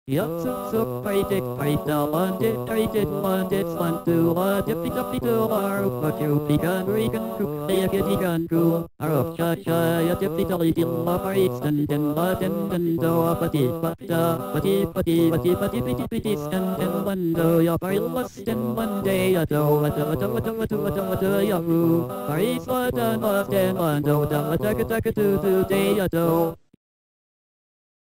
Yup, so fight it, fight the one, it, fight it, one, it's one, two, one, dippy, dippy, two, are, but you began, regan, cook, they get it gun, cool, are of cha cha, ya dippy, dolly, dill, up, right, and button, and do, up, but and one do, ya, very less than one day, a do, ya, are, is what, and one do, da, day, a do.